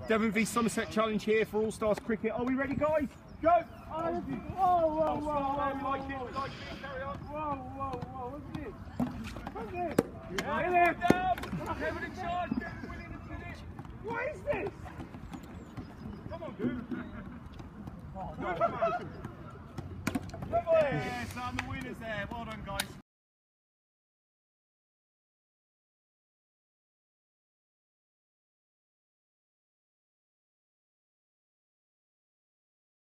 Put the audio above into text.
Devon v Somerset challenge here for All Stars Cricket. Are we ready, guys? Go! Whoa, whoa, whoa, We like it, carry on. whoa, what's this? What's this? Yeah, down! Devon in charge, Devon winning the finish. What is this? Come on, dude. Oh, Come on. Yes, and the winner's there. Well done, guys.